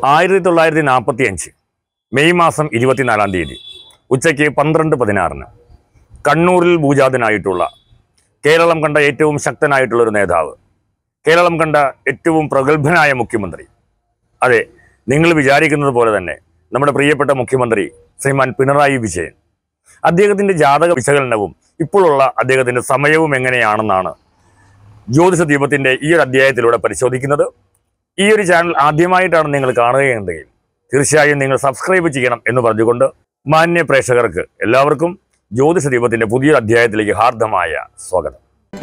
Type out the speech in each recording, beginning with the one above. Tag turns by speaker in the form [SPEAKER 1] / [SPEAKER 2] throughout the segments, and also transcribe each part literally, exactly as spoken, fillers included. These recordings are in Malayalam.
[SPEAKER 1] ആയിരത്തി തൊള്ളായിരത്തി നാൽപ്പത്തി അഞ്ച് മെയ് മാസം ഇരുപത്തിനാലാം തീയതി ഉച്ചയ്ക്ക് പന്ത്രണ്ട് പതിനാറിന് കണ്ണൂരിൽ ഭൂജാതനായിട്ടുള്ള കേരളം കണ്ട ഏറ്റവും ശക്തനായിട്ടുള്ള ഒരു നേതാവ്, കേരളം കണ്ട ഏറ്റവും പ്രഗത്ഭനായ മുഖ്യമന്ത്രി, അതെ, നിങ്ങൾ വിചാരിക്കുന്നത് പോലെ തന്നെ നമ്മുടെ പ്രിയപ്പെട്ട മുഖ്യമന്ത്രി ശ്രീമാൻ പിണറായി വിജയൻ, അദ്ദേഹത്തിൻ്റെ ജാതക വിശകലനവും ഇപ്പോഴുള്ള അദ്ദേഹത്തിൻ്റെ സമയവും എങ്ങനെയാണെന്നാണ് ജ്യോതിഷ ദീപത്തിൻ്റെ ഈ ഒരു അധ്യായത്തിലൂടെ പരിശോധിക്കുന്നത്. ഈ ഒരു ചാനൽ ആദ്യമായിട്ടാണ് നിങ്ങൾ കാണുകയുണ്ടെങ്കിൽ തീർച്ചയായും നിങ്ങൾ സബ്സ്ക്രൈബ് ചെയ്യണം എന്ന് പറഞ്ഞുകൊണ്ട് മാന്യ പ്രേക്ഷകർക്ക് എല്ലാവർക്കും ജ്യോതിഷ ദീപത്തിൻ്റെ പുതിയൊരു അധ്യായത്തിലേക്ക് ഹാർദമായ സ്വാഗതം.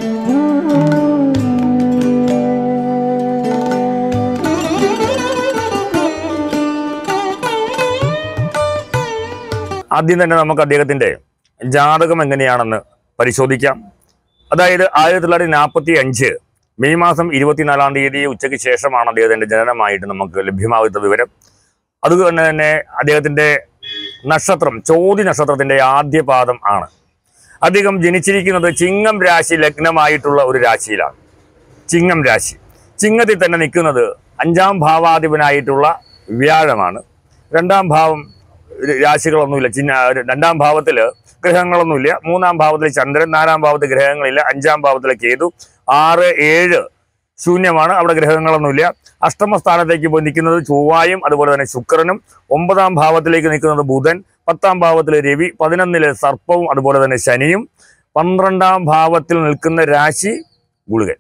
[SPEAKER 1] ആദ്യം തന്നെ നമുക്ക് അദ്ദേഹത്തിൻ്റെ ജാതകം എങ്ങനെയാണെന്ന് പരിശോധിക്കാം. അതായത് ആയിരത്തി തൊള്ളായിരത്തി നാൽപ്പത്തി അഞ്ച് മെയ് മാസം ഇരുപത്തിനാലാം തീയതി ഉച്ചയ്ക്ക് ശേഷമാണ് അദ്ദേഹത്തിൻ്റെ ജനനമായിട്ട് നമുക്ക് ലഭ്യമാകുന്ന വിവരം. അതുകൊണ്ട് തന്നെ അദ്ദേഹത്തിൻ്റെ നക്ഷത്രം ചോതി നക്ഷത്രത്തിൻ്റെ ആദ്യ പാദം ആണ്. അദ്ദേഹം ജനിച്ചിരിക്കുന്നത് ചിങ്ങം രാശി ലഗ്നമായിട്ടുള്ള ഒരു രാശിയിലാണ്. ചിങ്ങം രാശി ചിങ്ങത്തിൽ തന്നെ നിൽക്കുന്നത് അഞ്ചാം ഭാവാധിപനായിട്ടുള്ള വ്യാഴമാണ്. രണ്ടാം ഭാവം രാശികളൊന്നുമില്ല, ചിഹ്ന രണ്ടാം ഭാവത്തിൽ ഗ്രഹങ്ങളൊന്നുമില്ല. മൂന്നാം ഭാവത്തിൽ ചന്ദ്രൻ, നാലാം ഭാവത്തിൽ ഗ്രഹങ്ങളില്ല, അഞ്ചാം ഭാവത്തിലെ കേതു, ആറ് ഏഴ് ശൂന്യമാണ്, അവിടെ ഗ്രഹങ്ങളൊന്നുമില്ല. അഷ്ടമ സ്ഥാനത്തേക്ക് പോയി നിൽക്കുന്നത് ചൊവ്വായും അതുപോലെ തന്നെ ശുക്രനും, ഒമ്പതാം ഭാവത്തിലേക്ക് നിൽക്കുന്നത് ബുധൻ, പത്താം ഭാവത്തിൽ രവി, പതിനൊന്നിലെ സർപ്പവും അതുപോലെ തന്നെ ശനിയും, പന്ത്രണ്ടാം ഭാവത്തിൽ നിൽക്കുന്ന രാശി ഗുളികൻ.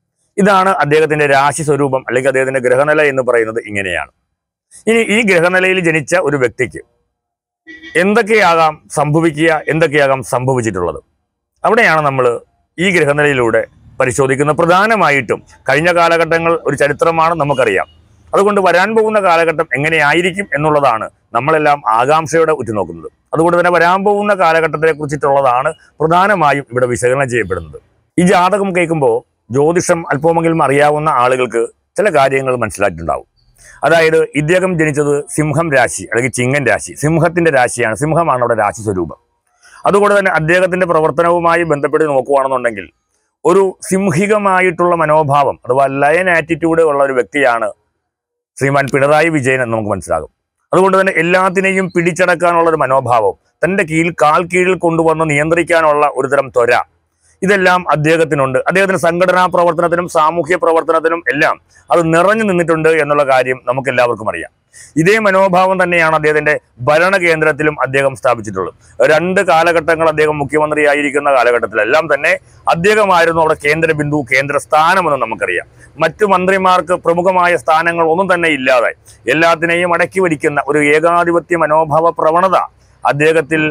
[SPEAKER 1] ഇതാണ് അദ്ദേഹത്തിൻ്റെ രാശി സ്വരൂപം, അല്ലെങ്കിൽ അദ്ദേഹത്തിൻ്റെ ഗ്രഹനില എന്ന് പറയുന്നത് ഇങ്ങനെയാണ്. ഇനി ഈ ഗ്രഹനിലയിൽ ജനിച്ച ഒരു വ്യക്തിക്ക് എന്തൊക്കെയാകാം സംഭവിക്കുക, എന്തൊക്കെയാകാം സംഭവിച്ചിട്ടുള്ളത്, അവിടെയാണ് നമ്മൾ ഈ ഗ്രഹനിലയിലൂടെ പരിശോധിക്കുന്നത്. പ്രധാനമായിട്ടും കഴിഞ്ഞ കാലഘട്ടങ്ങൾ ഒരു ചരിത്രമാണ്, നമുക്കറിയാം. അതുകൊണ്ട് വരാൻ പോകുന്ന കാലഘട്ടം എങ്ങനെയായിരിക്കും എന്നുള്ളതാണ് നമ്മളെല്ലാം ആകാംക്ഷയോടെ ഉറ്റുനോക്കുന്നത്. അതുകൊണ്ട് തന്നെ വരാൻ പോകുന്ന കാലഘട്ടത്തെ കുറിച്ചിട്ടുള്ളതാണ് പ്രധാനമായും ഇവിടെ വിശകലനം ചെയ്യപ്പെടുന്നത്. ഈ ജാതകം കേൾക്കുമ്പോൾ ജ്യോതിഷം അല്പമെങ്കിലും അറിയാവുന്ന ആളുകൾക്ക് ചില കാര്യങ്ങൾ മനസ്സിലാക്കിയിട്ടുണ്ടാവും. അതായത് ഇദ്ദേഹം ജനിച്ചത് സിംഹം രാശി അല്ലെങ്കിൽ ചിങ്ങൻ രാശി, സിംഹത്തിൻ്റെ രാശിയാണ്. സിംഹമാണ് അവിടെ രാശി സ്വരൂപം. അതുകൊണ്ട് തന്നെ അദ്ദേഹത്തിൻ്റെ പ്രവർത്തനവുമായി ബന്ധപ്പെട്ട് നോക്കുകയാണെന്നുണ്ടെങ്കിൽ ഒരു സിംഹികമായിട്ടുള്ള മനോഭാവം അഥവാ ലയൻ ആറ്റിറ്റ്യൂഡ് ഉള്ള ഒരു വ്യക്തിയാണ് ശ്രീമാൻ പിണറായി വിജയൻ എന്ന് നമുക്ക് മനസ്സിലാകും. അതുകൊണ്ട് തന്നെ എല്ലാത്തിനെയും പിടിച്ചടക്കാനുള്ളൊരു മനോഭാവം, തൻ്റെ കീഴിൽ കാൽ കീഴിൽ കൊണ്ടുവന്ന് നിയന്ത്രിക്കാനുള്ള ഒരു തരം ത്വര, ഇതെല്ലാം അദ്ദേഹത്തിനുണ്ട്. അദ്ദേഹത്തിന് സംഘടനാ പ്രവർത്തനത്തിനും സാമൂഹ്യ പ്രവർത്തനത്തിനും എല്ലാം അത് നിറഞ്ഞു നിന്നിട്ടുണ്ട് എന്നുള്ള കാര്യം നമുക്ക് എല്ലാവർക്കും അറിയാം. ഇതേ മനോഭാവം തന്നെയാണ് അദ്ദേഹത്തിൻ്റെ ഭരണകേന്ദ്രത്തിലും അദ്ദേഹം സ്ഥാപിച്ചിട്ടുള്ളത്. രണ്ട് കാലഘട്ടങ്ങൾ അദ്ദേഹം മുഖ്യമന്ത്രിയായിരിക്കുന്ന കാലഘട്ടത്തിലെല്ലാം തന്നെ അദ്ദേഹമായിരുന്നു അവിടെ കേന്ദ്ര ബിന്ദു, കേന്ദ്ര സ്ഥാനമെന്ന് നമുക്കറിയാം. മറ്റു മന്ത്രിമാർക്ക് പ്രമുഖമായ സ്ഥാനങ്ങൾ ഒന്നും തന്നെ ഇല്ലാതായി എല്ലാത്തിനെയും അടക്കി വരിക്കുന്ന ഒരു ഏകാധിപത്യ മനോഭാവ പ്രവണത അദ്ദേഹത്തിൽ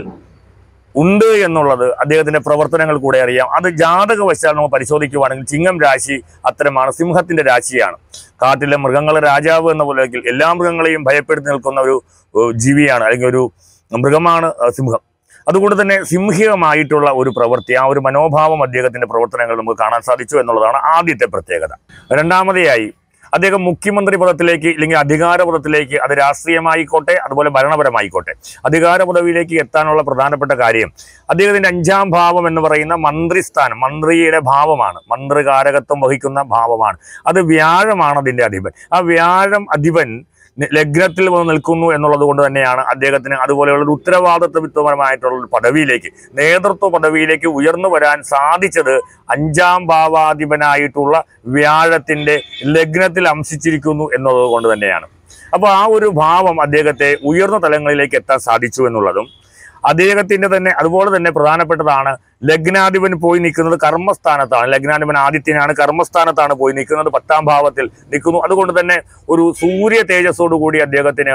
[SPEAKER 1] ഉണ്ട് എന്നുള്ളത് അദ്ദേഹത്തിൻ്റെ പ്രവർത്തനങ്ങൾ കൂടെ അറിയാം. അത് ജാതകവശാൽ നമ്മൾ പരിശോധിക്കുകയാണെങ്കിൽ ചിങ്ങം രാശി അത്തരമാണ്, സിംഹത്തിൻ്റെ രാശിയാണ്. കാട്ടിലെ മൃഗങ്ങളെ രാജാവ് എന്ന പോലെ എല്ലാ മൃഗങ്ങളെയും ഭയപ്പെടുത്തി നിൽക്കുന്ന ഒരു ജീവിയാണ്, അല്ലെങ്കിൽ ഒരു മൃഗമാണ് സിംഹം. അതുകൊണ്ട് തന്നെ സിംഹികമായിട്ടുള്ള ഒരു പ്രവൃത്തി, ആ ഒരു മനോഭാവം അദ്ദേഹത്തിൻ്റെ പ്രവർത്തനങ്ങൾ നമുക്ക് കാണാൻ സാധിച്ചു എന്നുള്ളതാണ് ആദ്യത്തെ പ്രത്യേകത. രണ്ടാമതെയായി അദ്ദേഹം മുഖ്യമന്ത്രി പദത്തിലേക്ക് അല്ലെങ്കിൽ അധികാര പദത്തിലേക്ക്, അത് രാഷ്ട്രീയമായിക്കോട്ടെ അതുപോലെ ഭരണപരമായിക്കോട്ടെ, അധികാര പദവിയിലേക്ക് എത്താനുള്ള പ്രധാനപ്പെട്ട കാര്യം അദ്ദേഹത്തിൻ്റെ അഞ്ചാം ഭാവം എന്ന് പറയുന്ന മന്ത്രിസ്ഥാനം, മന്ത്രിയുടെ ഭാവമാണ്, മന്ത്രികാരകത്വം വഹിക്കുന്ന ഭാവമാണ്. അത് വ്യാഴമാണ് അതിൻ്റെ അധിപൻ. ആ വ്യാഴം അധിപൻ ലഗ്നത്തിൽ വന്ന് നിൽക്കുന്നു എന്നുള്ളത് കൊണ്ട് തന്നെയാണ് അദ്ദേഹത്തിന് അതുപോലെയുള്ള ഒരു ഉത്തരവാദിത്വപരമായിട്ടുള്ള ഒരു പദവിയിലേക്ക്, നേതൃത്വ പദവിയിലേക്ക് ഉയർന്നു വരാൻ സാധിച്ചത് അഞ്ചാം ഭാവാധിപനായിട്ടുള്ള വ്യാഴത്തിൻ്റെ ലഗ്നത്തിൽ അംശിച്ചിരിക്കുന്നു എന്നുള്ളത് കൊണ്ട് തന്നെയാണ്. അപ്പോൾ ആ ഒരു ഭാവം അദ്ദേഹത്തെ ഉയർന്ന തലങ്ങളിലേക്ക് എത്താൻ സാധിച്ചു എന്നുള്ളതും അദ്ദേഹത്തിൻ്റെ തന്നെ അതുപോലെ തന്നെ പ്രധാനപ്പെട്ടതാണ്. ലഗ്നാധിപൻ പോയി നിൽക്കുന്നത് കർമ്മസ്ഥാനത്താണ്. ലഗ്നാധിപൻ ആദിത്യനാണ്, കർമ്മസ്ഥാനത്താണ് പോയി നിൽക്കുന്നത്, പത്താം ഭാവത്തിൽ നിൽക്കുന്നു. അതുകൊണ്ട് തന്നെ ഒരു സൂര്യ തേജസ്സോടു കൂടി അദ്ദേഹത്തിന്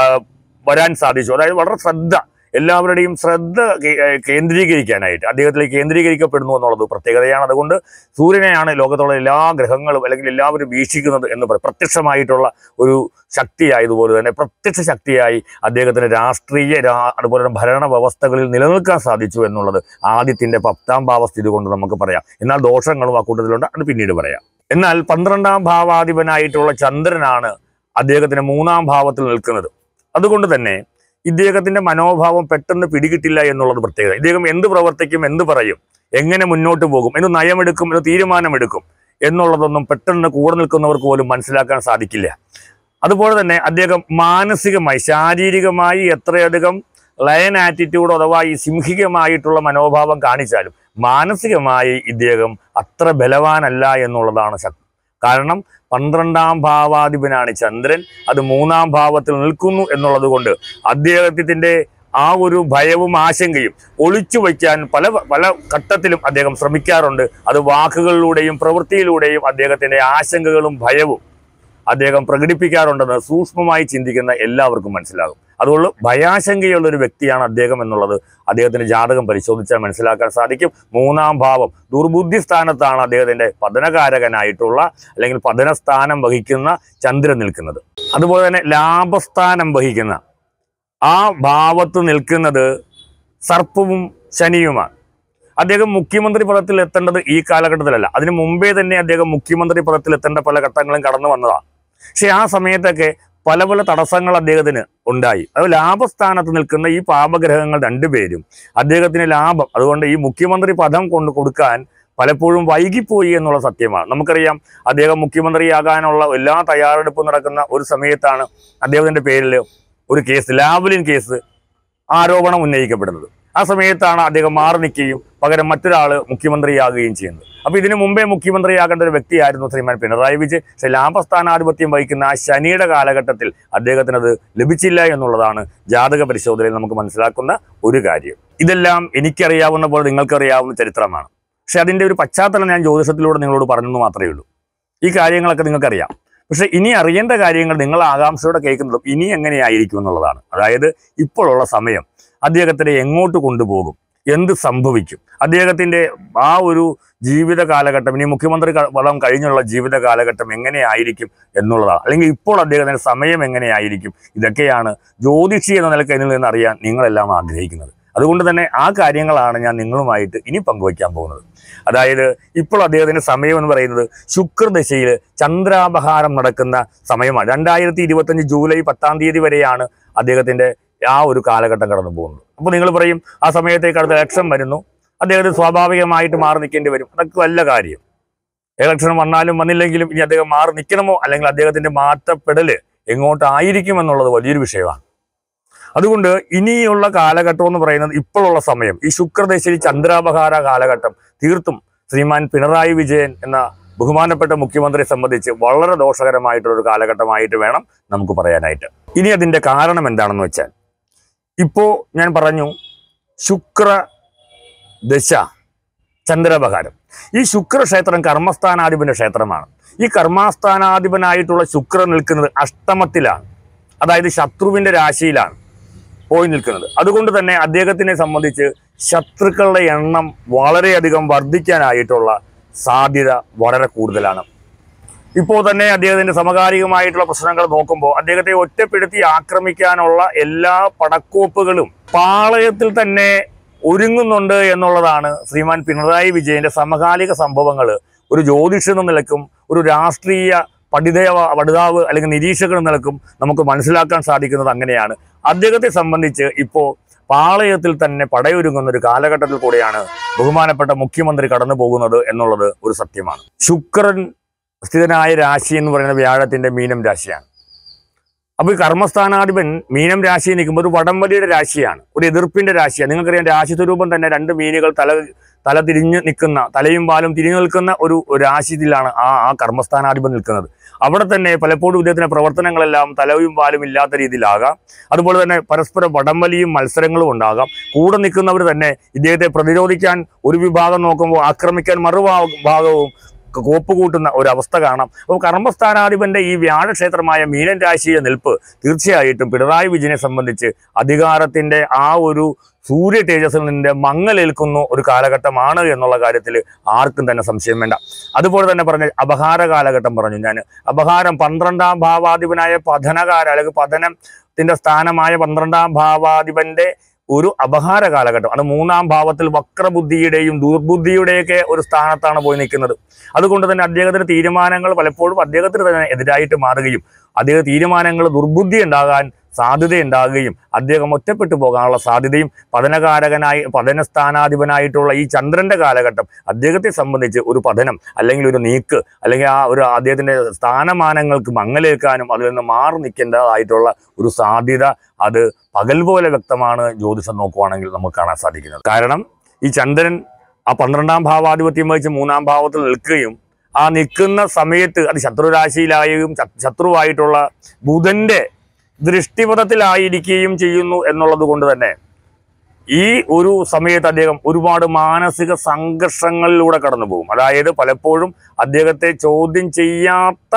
[SPEAKER 1] വരാൻ സാധിച്ചു. അതായത് വളരെ ശ്രദ്ധ, എല്ലാവരുടെയും ശ്രദ്ധ കേന്ദ്രീകരിക്കാനായിട്ട് അദ്ദേഹത്തിലേക്ക് കേന്ദ്രീകരിക്കപ്പെടുന്നു എന്നുള്ളത് പ്രത്യേകതയാണ്. അതുകൊണ്ട് സൂര്യനെയാണ് ലോകത്തുള്ള എല്ലാ ഗ്രഹങ്ങളും അല്ലെങ്കിൽ എല്ലാവരും വീക്ഷിക്കുന്നത് എന്ന് പറയും. പ്രത്യക്ഷമായിട്ടുള്ള ഒരു ശക്തിയായതുപോലെ തന്നെ പ്രത്യക്ഷ ശക്തിയായി അദ്ദേഹത്തിന് രാഷ്ട്രീയ അതുപോലെ തന്നെ ഭരണ വ്യവസ്ഥകളിൽ നിലനിൽക്കാൻ സാധിച്ചു എന്നുള്ളത് ആദ്യത്തിൻ്റെ പത്താം ഭാവസ്ഥിതി കൊണ്ട് നമുക്ക് പറയാം. എന്നാൽ ദോഷങ്ങളും ആ കൂട്ടത്തിലുണ്ട്, അത് പിന്നീട് പറയാം. എന്നാൽ പന്ത്രണ്ടാം ഭാവാധിപനായിട്ടുള്ള ചന്ദ്രനാണ് അദ്ദേഹത്തിന് മൂന്നാം ഭാവത്തിൽ നിൽക്കുന്നത്. അതുകൊണ്ട് തന്നെ ഇദ്ദേഹത്തിൻ്റെ മനോഭാവം പെട്ടെന്ന് പിടികിട്ടില്ല എന്നുള്ളത് പ്രത്യേകത. ഇദ്ദേഹം എന്ത് പ്രവർത്തിക്കും, എന്ത് പറയും, എങ്ങനെ മുന്നോട്ട് പോകും, എന്ന് നയമെടുക്കും, എന്ന് തീരുമാനമെടുക്കും എന്നുള്ളതൊന്നും പെട്ടെന്ന് കൂടെ നിൽക്കുന്നവർക്ക് പോലും മനസ്സിലാക്കാൻ സാധിക്കില്ല. അതുപോലെ തന്നെ അദ്ദേഹം മാനസികമായി ശാരീരികമായി എത്രയധികം ലയൻ ആറ്റിറ്റ്യൂഡ് അഥവാ ഈ സിംഹികമായിട്ടുള്ള മനോഭാവം കാണിച്ചാലും മാനസികമായി ഇദ്ദേഹം അത്ര ബലവാനല്ല എന്നുള്ളതാണ് ശക്തി. കാരണം പന്ത്രണ്ടാം ഭാവാധിപനാണ് ചന്ദ്രൻ, അത് മൂന്നാം ഭാവത്തിൽ നിൽക്കുന്നു എന്നുള്ളത് കൊണ്ട് അദ്ദേഹത്തിൻ്റെ ആ ഒരു ഭയവും ആശങ്കയും ഒളിച്ചു വയ്ക്കാൻ പല പല ഘട്ടത്തിലും അദ്ദേഹം ശ്രമിക്കാറുണ്ട്. അത് വാക്കുകളിലൂടെയും പ്രവൃത്തിയിലൂടെയും അദ്ദേഹത്തിൻ്റെ ആശങ്കകളും ഭയവും അദ്ദേഹം പ്രകടിപ്പിക്കാറുണ്ടെന്ന് സൂക്ഷ്മമായി ചിന്തിക്കുന്ന എല്ലാവർക്കും മനസ്സിലാകും. അതുകൊണ്ട് ഭയാശങ്കയുള്ള ഒരു വ്യക്തിയാണ് അദ്ദേഹം എന്നുള്ളത് അദ്ദേഹത്തിൻ്റെ ജാതകം പരിശോധിച്ചാൽ മനസ്സിലാക്കാൻ സാധിക്കും. മൂന്നാം ഭാവം ദുർബുദ്ധി സ്ഥാനത്താണ് അദ്ദേഹത്തിൻ്റെ പതനകാരകനായിട്ടുള്ള അല്ലെങ്കിൽ പതനസ്ഥാനം വഹിക്കുന്ന ചന്ദ്രൻ നിൽക്കുന്നത്. അതുപോലെ തന്നെ ലാഭസ്ഥാനം വഹിക്കുന്ന ആ ഭാവത്ത് നിൽക്കുന്നത് സർപ്പവും ശനിയുമാണ്. അദ്ദേഹം മുഖ്യമന്ത്രി പദത്തിൽ എത്തേണ്ടത് ഈ കാലഘട്ടത്തിലല്ല, അതിനു മുമ്പേ തന്നെ അദ്ദേഹം മുഖ്യമന്ത്രി പദത്തിൽ എത്തേണ്ട പല ഘട്ടങ്ങളും കടന്നു വന്നതാണ്. പക്ഷെ ആ സമയത്തൊക്കെ പല പല തടസ്സങ്ങൾ അദ്ദേഹത്തിന് ഉണ്ടായി. അത് ലാഭസ്ഥാനത്ത് നിൽക്കുന്ന ഈ പാപഗ്രഹങ്ങൾ രണ്ടുപേരും അദ്ദേഹത്തിന് ലാഭം, അതുകൊണ്ട് ഈ മുഖ്യമന്ത്രി പദം കൊണ്ട് കൊടുക്കാൻ പലപ്പോഴും വൈകിപ്പോയി എന്നുള്ള സത്യമാണ്. നമുക്കറിയാം, അദ്ദേഹം മുഖ്യമന്ത്രിയാകാനുള്ള എല്ലാ തയ്യാറെടുപ്പും നടക്കുന്ന ഒരു സമയത്താണ് അദ്ദേഹത്തിൻ്റെ പേരിൽ ഒരു കേസ്, ലാവ്ലിൻ കേസ് ആരോപണം ഉന്നയിക്കപ്പെടുന്നത്. ആ സമയത്താണ് അദ്ദേഹം മാറി നിൽക്കുകയും പകരം മറ്റൊരാൾ മുഖ്യമന്ത്രിയാകുകയും ചെയ്യുന്നത്. അപ്പോൾ ഇതിനു മുമ്പേ മുഖ്യമന്ത്രിയാകേണ്ട ഒരു വ്യക്തിയായിരുന്നു ശ്രീമാൻ പിണറായി വിജയൻ. പക്ഷേ ലാഭസ്ഥാനാധിപത്യം വഹിക്കുന്ന ആ ശനിയുടെ കാലഘട്ടത്തിൽ അദ്ദേഹത്തിനത് ലഭിച്ചില്ല എന്നുള്ളതാണ് ജാതക പരിശോധനയിൽ നമുക്ക് മനസ്സിലാക്കുന്ന ഒരു കാര്യം. ഇതെല്ലാം എനിക്കറിയാവുന്ന പോലെ നിങ്ങൾക്കറിയാവുന്ന ചരിത്രമാണ്. പക്ഷെ അതിൻ്റെ ഒരു പശ്ചാത്തലം ഞാൻ ജ്യോതിഷത്തിലൂടെ നിങ്ങളോട് പറഞ്ഞെന്ന് മാത്രമേ ഉള്ളൂ. ഈ കാര്യങ്ങളൊക്കെ നിങ്ങൾക്കറിയാം. പക്ഷെ ഇനി അറിയേണ്ട കാര്യങ്ങൾ നിങ്ങൾ ആകാംക്ഷയോടെ കേൾക്കുന്നതും ഇനി എങ്ങനെയായിരിക്കും എന്നുള്ളതാണ്. അതായത് ഇപ്പോഴുള്ള സമയം അദ്ദേഹത്തിനെ എങ്ങോട്ട് കൊണ്ടുപോകും, എന്ത് സംഭവിക്കും, അദ്ദേഹത്തിൻ്റെ ആ ഒരു ജീവിത കാലഘട്ടം, ഇനി മുഖ്യമന്ത്രി പദം കഴിഞ്ഞുള്ള ജീവിത കാലഘട്ടം എങ്ങനെയായിരിക്കും എന്നുള്ളതാണ്. അല്ലെങ്കിൽ ഇപ്പോൾ അദ്ദേഹത്തിൻ്റെ സമയം എങ്ങനെയായിരിക്കും, ഇതൊക്കെയാണ് ജ്യോതിഷി എന്ന നിലയ്ക്ക് ഇതിൽ നിന്ന് അറിയാൻ നിങ്ങളെല്ലാം ആഗ്രഹിക്കുന്നത്. അതുകൊണ്ട് തന്നെ ആ കാര്യങ്ങളാണ് ഞാൻ നിങ്ങളുമായിട്ട് ഇനി പങ്കുവയ്ക്കാൻ പോകുന്നത്. അതായത് ഇപ്പോൾ അദ്ദേഹത്തിൻ്റെ സമയം എന്ന് പറയുന്നത് ശുക്രദശയിൽ ചന്ദ്രാപഹാരം നടക്കുന്ന സമയമാണ്. രണ്ടായിരത്തി ഇരുപത്തഞ്ച് ജൂലൈ പത്താം തീയതി വരെയാണ് അദ്ദേഹത്തിൻ്റെ ആ ഒരു കാലഘട്ടം കടന്നു പോകുന്നത്. അപ്പോൾ നിങ്ങൾ പറയും, ആ സമയത്തേക്ക് അടുത്ത ഇലക്ഷൻ വരുന്നു, അദ്ദേഹത്തിന് സ്വാഭാവികമായിട്ട് മാറി നിൽക്കേണ്ടി വരും. അതൊക്കെ വല്ല കാര്യം. ഇലക്ഷൻ വന്നാലും വന്നില്ലെങ്കിലും ഇനി അദ്ദേഹം മാറി നിൽക്കണമോ അല്ലെങ്കിൽ അദ്ദേഹത്തിൻ്റെ മാറ്റപ്പെടൽ എങ്ങോട്ടായിരിക്കും എന്നുള്ളത് വലിയൊരു വിഷയമാണ്. അതുകൊണ്ട് ഇനിയുള്ള കാലഘട്ടം എന്ന് പറയുന്നത് ഇപ്പോഴുള്ള സമയം, ഈ ശുക്രദശയിൽ ചന്ദ്രാപഹാര കാലഘട്ടം തീർത്തും ശ്രീമാൻ പിണറായി വിജയൻ എന്ന ബഹുമാനപ്പെട്ട മുഖ്യമന്ത്രിയെ സംബന്ധിച്ച് വളരെ ദോഷകരമായിട്ടുള്ളൊരു കാലഘട്ടമായിട്ട് വേണം നമുക്ക് പറയാനായിട്ട്. ഇനി അതിൻ്റെ കാരണം എന്താണെന്ന് വെച്ചാൽ, ഇപ്പോൾ ഞാൻ പറഞ്ഞു ശുക്രദശ ചന്ദ്രാപഹാരം. ഈ ശുക്രക്ഷേത്രം കർമ്മസ്ഥാനാധിപന്റെ ക്ഷേത്രമാണ്. ഈ കർമ്മസ്ഥാനാധിപനായിട്ടുള്ള ശുക്രൻ നിൽക്കുന്നത് അഷ്ടമത്തിലാണ്, അതായത് ശത്രുവിൻ്റെ രാശിയിലാണ് പോയി നിൽക്കുന്നത്. അതുകൊണ്ട് തന്നെ അദ്ദേഹത്തിനെ സംബന്ധിച്ച് ശത്രുക്കളുടെ എണ്ണം വളരെയധികം വർദ്ധിക്കാനായിട്ടുള്ള സാധ്യത വളരെ കൂടുതലാണ്. ഇപ്പോൾ തന്നെ അദ്ദേഹത്തിൻ്റെ സമകാലികമായിട്ടുള്ള പ്രശ്നങ്ങൾ നോക്കുമ്പോൾ അദ്ദേഹത്തെ ഒറ്റപ്പെടുത്തി ആക്രമിക്കാനുള്ള എല്ലാ പടക്കോപ്പുകളും പാളയത്തിൽ തന്നെ ഒരുങ്ങുന്നുണ്ട് എന്നുള്ളതാണ് ശ്രീമാൻ പിണറായി വിജയൻ്റെ സമകാലിക സംഭവങ്ങൾ ഒരു ജ്യോതിഷം എന്ന നിലക്കും ഒരു രാഷ്ട്രീയ പഠിത പഠിതാവ് അല്ലെങ്കിൽ നിരീക്ഷകൻ എന്ന നിലക്കും നമുക്ക് മനസ്സിലാക്കാൻ സാധിക്കുന്നത് അങ്ങനെയാണ്. അദ്ദേഹത്തെ സംബന്ധിച്ച് ഇപ്പോൾ പാളയത്തിൽ തന്നെ പടയൊരുങ്ങുന്ന ഒരു കാലഘട്ടത്തിൽ കൂടെയാണ് ബഹുമാനപ്പെട്ട മുഖ്യമന്ത്രി കടന്നു പോകുന്നത് എന്നുള്ളത് ഒരു സത്യമാണ്. ശുക്രൻ സ്ഥിതനായ രാശി എന്ന് പറയുന്നത് വ്യാഴത്തിൻ്റെ മീനം രാശിയാണ്. അപ്പോൾ ഈ കർമ്മസ്ഥാനാധിപൻ മീനം രാശിയിൽ നിൽക്കുമ്പോൾ ഒരു വടംവലിയുടെ രാശിയാണ്, ഒരു എതിർപ്പിൻ്റെ രാശിയാണ്. നിങ്ങൾക്കറിയാം, രാശി സ്വരൂപം തന്നെ രണ്ട് മീനുകൾ തല തല തിരിഞ്ഞ് നിൽക്കുന്ന, തലയും പാലും തിരിഞ്ഞു നിൽക്കുന്ന ഒരു രാശിയിലാണ് ആ ആ കർമ്മസ്ഥാനാധിപൻ നിൽക്കുന്നത്. അവിടെ തന്നെ പലപ്പോഴും ഇദ്ദേഹത്തിൻ്റെ പ്രവർത്തനങ്ങളെല്ലാം തലയും പാലും ഇല്ലാത്ത രീതിയിലാകാം. അതുപോലെ തന്നെ പരസ്പര വടംവലിയും മത്സരങ്ങളും ഉണ്ടാകാം. കൂടെ നിൽക്കുന്നവർ തന്നെ ഇദ്ദേഹത്തെ പ്രതിരോധിക്കാൻ ഒരു വിഭാഗം നോക്കുമ്പോൾ ആക്രമിക്കാൻ മറുഭാഗവും കോപ്പ് കൂട്ടുന്ന ഒരവസ്ഥ കാണാം. അപ്പോൾ കർമ്മസ്ഥാനാധിപന്റെ ഈ വ്യാഴക്ഷേത്രമായ മീനൻ രാശിയെ നിൽപ്പ് തീർച്ചയായിട്ടും പിണറായി വിജയനെ സംബന്ധിച്ച് അധികാരത്തിൻ്റെ ആ ഒരു സൂര്യ തേജസ്സിൽ നിന്റെ മങ്ങലേൽക്കുന്ന ഒരു കാലഘട്ടമാണ് എന്നുള്ള കാര്യത്തിൽ ആർക്കും തന്നെ സംശയം വേണ്ട. അതുപോലെ തന്നെ പറഞ്ഞ അപഹാര കാലഘട്ടം പറഞ്ഞു ഞാൻ. അപഹാരം പന്ത്രണ്ടാം ഭാവാധിപനായ പതനകാര അല്ലെങ്കിൽ പതനത്തിൻ്റെ സ്ഥാനമായ പന്ത്രണ്ടാം ഭാവാധിപന്റെ ഒരു അപഹാര കാലഘട്ടം. അത് മൂന്നാം ഭാവത്തിൽ വക്രബുദ്ധിയുടെയും ദുർബുദ്ധിയുടെയൊക്കെ ഒരു സ്ഥാനത്താണ് പോയി നിൽക്കുന്നത്. അതുകൊണ്ട് തന്നെ അദ്ദേഹത്തിൻ്റെ തീരുമാനങ്ങൾ പലപ്പോഴും അദ്ദേഹത്തിന് തന്നെ എതിരായിട്ട് മാറുകയും അദ്ദേഹം തീരുമാനങ്ങൾ ദുർബുദ്ധി ഉണ്ടാകാൻ സാധ്യതയുണ്ടാകുകയും അദ്ദേഹം ഒറ്റപ്പെട്ടു പോകാനുള്ള സാധ്യതയും പതനകാരകനായി പതനസ്ഥാനാധിപനായിട്ടുള്ള ഈ ചന്ദ്രന്റെ കാലഘട്ടം അദ്ദേഹത്തെ സംബന്ധിച്ച് ഒരു പതനം അല്ലെങ്കിൽ ഒരു നീക്ക് അല്ലെങ്കിൽ ആ ഒരു അദ്ദേഹത്തിന്റെ സ്ഥാനമാനങ്ങൾക്ക് മങ്ങലേൽക്കാനും അതിൽ നിന്ന് മാറി നിൽക്കേണ്ടതായിട്ടുള്ള ഒരു സാധ്യത അത് പകൽ പോലെ വ്യക്തമാണ് ജ്യോതിഷം നോക്കുവാണെങ്കിൽ നമുക്ക് കാണാൻ സാധിക്കുന്നത്. കാരണം ഈ ചന്ദ്രൻ ആ പന്ത്രണ്ടാം ഭാവാധിപത്യം വഹിച്ച് മൂന്നാം ഭാവത്തിൽ നിൽക്കുകയും ആ നിൽക്കുന്ന സമയത്ത് അത് ശത്രുരാശിയിലായും ശത്രുവായിട്ടുള്ള ബുധന്റെ ദൃഷ്ടിപഥത്തിലായിരിക്കുകയും ചെയ്യുന്നു എന്നുള്ളത് കൊണ്ട് തന്നെ ഈ ഒരു സമയത്ത് അദ്ദേഹം ഒരുപാട് മാനസിക സംഘർഷങ്ങളിലൂടെ കടന്നു പോകും. അതായത് പലപ്പോഴും അദ്ദേഹത്തെ ചോദ്യം ചെയ്യാത്ത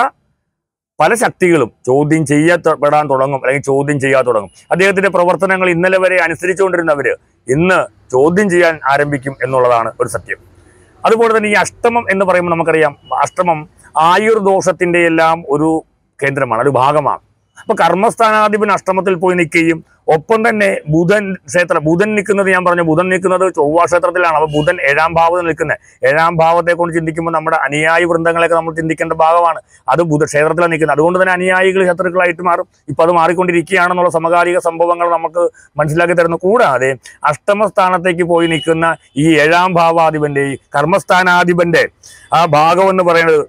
[SPEAKER 1] പല ശക്തികളും ചോദ്യം ചെയ്യപ്പെടാൻ തുടങ്ങും, അല്ലെങ്കിൽ ചോദ്യം ചെയ്യാൻ തുടങ്ങും. അദ്ദേഹത്തിന്റെ പ്രവർത്തനങ്ങൾ ഇന്നലെ വരെ അനുസരിച്ചുകൊണ്ടിരുന്നവര് ഇന്ന് ചോദ്യം ചെയ്യാൻ ആരംഭിക്കും എന്നുള്ളതാണ് ഒരു സത്യം. അതുപോലെ തന്നെ ഈ അഷ്ടമം എന്ന് പറയുമ്പോൾ നമുക്കറിയാം, അഷ്ടമം ആയുർദോഷത്തിന്റെ എല്ലാം ഒരു കേന്ദ്രമാണ്, ഒരു ഭാഗമാണ്. അപ്പൊ കർമ്മസ്ഥാനാധിപൻ അഷ്ടമത്തിൽ പോയി നിൽക്കുകയും ഒപ്പം തന്നെ ബുധൻ ക്ഷേത്രം ബുധൻ നിൽക്കുന്നത് ഞാൻ പറഞ്ഞു ബുധൻ നിൽക്കുന്നത് ചൊവ്വ ക്ഷേത്രത്തിലാണ്. അപ്പൊ ബുധൻ ഏഴാം ഭാവത്തിൽ നിൽക്കുന്നത്, ഏഴാം ഭാവത്തെ കൊണ്ട് ചിന്തിക്കുമ്പോൾ നമ്മുടെ അനുയായി വൃന്ദങ്ങളെയൊക്കെ നമ്മൾ ചിന്തിക്കേണ്ട ഭാഗമാണ്. അത് ബുധ ക്ഷേത്രത്തിലാണ് നിൽക്കുന്നത്. അതുകൊണ്ട് തന്നെ അനുയായികൾ ശത്രുക്കളായിട്ട് മാറും. ഇപ്പൊ അത് മാറിക്കൊണ്ടിരിക്കുകയാണെന്നുള്ള സമകാലിക സംഭവങ്ങൾ നമുക്ക് മനസ്സിലാക്കി തരുന്നു. കൂടാതെ അഷ്ടമസ്ഥാനത്തേക്ക് പോയി നിൽക്കുന്ന ഈ ഏഴാം ഭാവാധിപന്റെ ഈ കർമ്മസ്ഥാനാധിപന്റെ ആ ഭാഗം എന്ന് പറയുന്നത്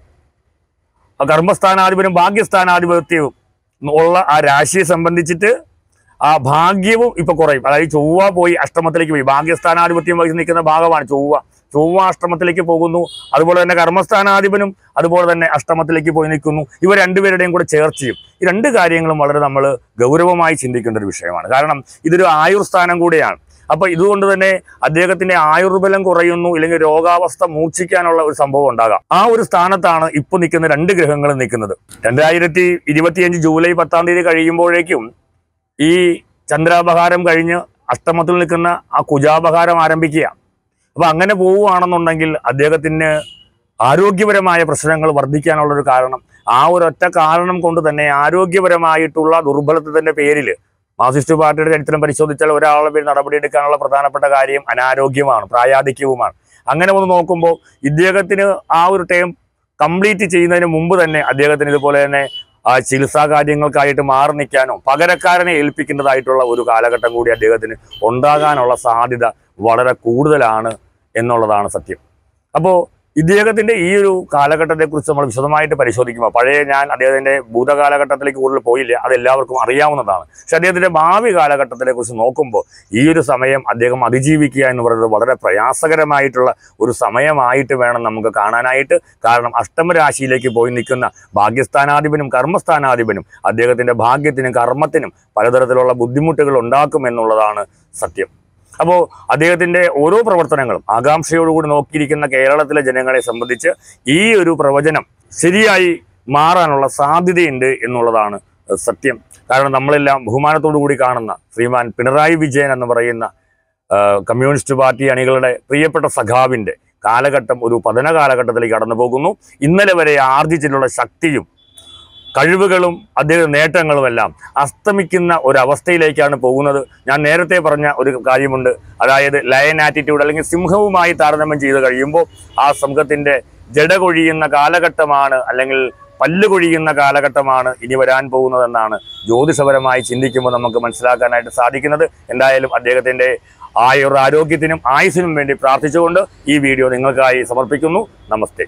[SPEAKER 1] കർമ്മസ്ഥാനാധിപനും ഭാഗ്യസ്ഥാനാധിപത്യവും ഉള്ള ആ രാശിയെ സംബന്ധിച്ചിട്ട് ആ ഭാഗ്യവും ഇപ്പൊ കുറയും. അതായത് ചൊവ്വ പോയി അഷ്ടമത്തിലേക്ക് പോയി, ഭാഗ്യസ്ഥാനാധിപത്യം വഹിച്ച് നിൽക്കുന്ന ഭാഗമാണ് ചൊവ്വ. ചൊവ്വ അഷ്ടമത്തിലേക്ക് പോകുന്നു. അതുപോലെ തന്നെ കർമ്മസ്ഥാനാധിപനും അതുപോലെ തന്നെ അഷ്ടമത്തിലേക്ക് പോയി നിൽക്കുന്നു. ഇവർ രണ്ടുപേരുടെയും കൂടെ ചേർച്ചയും ഈ രണ്ട് കാര്യങ്ങളും വളരെ നമ്മൾ ഗൗരവമായി ചിന്തിക്കേണ്ട ഒരു വിഷയമാണ്. കാരണം ഇതൊരു ആയുർസ്ഥാനം കൂടെയാണ്. അപ്പൊ ഇതുകൊണ്ട് തന്നെ അദ്ദേഹത്തിന്റെ ആയുർബലം കുറയുന്നു, ഇല്ലെങ്കിൽ രോഗാവസ്ഥ മൂർച്ഛിക്കാനുള്ള ഒരു സംഭവം ഉണ്ടാകാം. ആ ഒരു സ്ഥാനത്താണ് ഇപ്പൊ നിൽക്കുന്ന രണ്ട് ഗ്രഹങ്ങളും നിൽക്കുന്നത്. രണ്ടായിരത്തി ഇരുപത്തിയഞ്ച് ജൂലൈ പത്താം തീയതി കഴിയുമ്പോഴേക്കും ഈ ചന്ദ്രാപഹാരം കഴിഞ്ഞ് അഷ്ടമത്തിൽ നിൽക്കുന്ന ആ കുജാപഹാരം ആരംഭിക്കുക. അപ്പൊ അങ്ങനെ പോവുകയാണെന്നുണ്ടെങ്കിൽ അദ്ദേഹത്തിന് ആരോഗ്യപരമായ പ്രശ്നങ്ങൾ വർദ്ധിക്കാനുള്ളൊരു കാരണം, ആ ഒരൊറ്റ കാരണം കൊണ്ട് തന്നെ ആരോഗ്യപരമായിട്ടുള്ള ദുർബലത്വത്തിന്റെ പേരിൽ മാർക്സിസ്റ്റ് പാർട്ടിയുടെ ചരിത്രം പരിശോധിച്ചാൽ ഒരാളുടെ പേര് നടപടിയെടുക്കാനുള്ള പ്രധാനപ്പെട്ട കാര്യം അനാരോഗ്യമാണ്, പ്രായാധിക്യവുമാണ്. അങ്ങനെ ഒന്ന് നോക്കുമ്പോൾ ഇദ്ദേഹത്തിന് ആ ഒരു ടൈം കംപ്ലീറ്റ് ചെയ്യുന്നതിന് മുമ്പ് തന്നെ അദ്ദേഹത്തിന് ഇതുപോലെ തന്നെ ആ ചികിത്സാ കാര്യങ്ങൾക്കായിട്ട് മാറി നിൽക്കാനോ പകരക്കാരനെ ഏൽപ്പിക്കേണ്ടതായിട്ടുള്ള ഒരു കാലഘട്ടം കൂടി അദ്ദേഹത്തിന് ഉണ്ടാകാനുള്ള സാധ്യത വളരെ കൂടുതലാണ് എന്നുള്ളതാണ് സത്യം. അപ്പോൾ ഇദ്ദേഹത്തിന്റെ ഈ ഒരു കാലഘട്ടത്തെക്കുറിച്ച് നമ്മൾ വിശദമായിട്ട് പരിശോധിക്കുമ്പോൾ, പഴയ ഞാൻ അദ്ദേഹത്തിന്റെ ഭൂതകാലഘട്ടത്തിലേക്ക് കൂടുതൽ പോയില്ല, അതെല്ലാവർക്കും അറിയാവുന്നതാണ്. പക്ഷെ അദ്ദേഹത്തിന്റെ ഭാവി കാലഘട്ടത്തിനെ കുറിച്ച് നോക്കുമ്പോൾ ഈ ഒരു സമയം അദ്ദേഹം അതിജീവിക്കുക എന്ന് പറയുന്നത് വളരെ പ്രയാസകരമായിട്ടുള്ള ഒരു സമയമായിട്ട് വേണം നമുക്ക് കാണാനായിട്ട്. കാരണം അഷ്ടമരാശിയിലേക്ക് പോയി നിൽക്കുന്ന ഭാഗ്യസ്ഥാനാധിപനും കർമ്മസ്ഥാനാധിപനും അദ്ദേഹത്തിന്റെ ഭാഗ്യത്തിനും കർമ്മത്തിനും പലതരത്തിലുള്ള ബുദ്ധിമുട്ടുകൾ ഉണ്ടാക്കും എന്നുള്ളതാണ് സത്യം. അപ്പോൾ അദ്ദേഹത്തിന്റെ ഓരോ പ്രവർത്തനങ്ങളും ആകാംക്ഷയോടുകൂടി നോക്കിയിരിക്കുന്ന കേരളത്തിലെ ജനങ്ങളെ സംബന്ധിച്ച് ഈ ഒരു പ്രവചനം ശരിയായി മാറാനുള്ള സാധ്യതയുണ്ട് എന്നുള്ളതാണ് സത്യം. കാരണം നമ്മളെല്ലാം ബഹുമാനത്തോടു കൂടി കാണുന്ന ശ്രീമാൻ പിണറായി വിജയൻ എന്ന് പറയുന്ന കമ്മ്യൂണിസ്റ്റ് പാർട്ടി അണികളുടെ പ്രിയപ്പെട്ട സഖാവിന്റെ കാലഘട്ടം ഒരു പതന കാലഘട്ടത്തിലേക്ക് കടന്നു പോകുന്നു. ഇന്നലെ വരെ ആർജിച്ചിട്ടുള്ള ശക്തിയും കഴിവുകളും അദ്ദേഹം നേട്ടങ്ങളുമെല്ലാം അസ്തമിക്കുന്ന ഒരവസ്ഥയിലേക്കാണ് പോകുന്നത്. ഞാൻ നേരത്തെ പറഞ്ഞ ഒരു കാര്യമുണ്ട്, അതായത് ലയൻ ആറ്റിറ്റ്യൂഡ് അല്ലെങ്കിൽ സിംഹവുമായി താരതമ്യം ചെയ്ത് കഴിയുമ്പോൾ ആ സിംഹത്തിന്റെ ജട കൊഴിയുന്ന കാലഘട്ടമാണ്, അല്ലെങ്കിൽ പല്ല് കൊഴിയുന്ന കാലഘട്ടമാണ് ഇനി വരാൻ പോകുന്നതെന്നാണ് ജ്യോതിഷപരമായി ചിന്തിക്കുമ്പോൾ നമുക്ക് മനസ്സിലാക്കാനായിട്ട് സാധിക്കുന്നത്. എന്തായാലും അദ്ദേഹത്തിന്റെ ആയുർ ആരോഗ്യത്തിനും ആയുസ്സിനും വേണ്ടി പ്രാർത്ഥിച്ചുകൊണ്ട് ഈ വീഡിയോ നിങ്ങൾക്കായി സമർപ്പിക്കുന്നു. നമസ്തേ.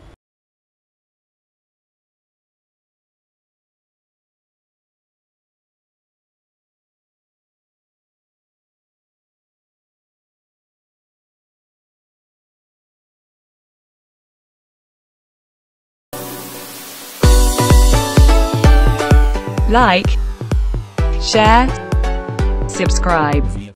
[SPEAKER 2] Like, share, subscribe.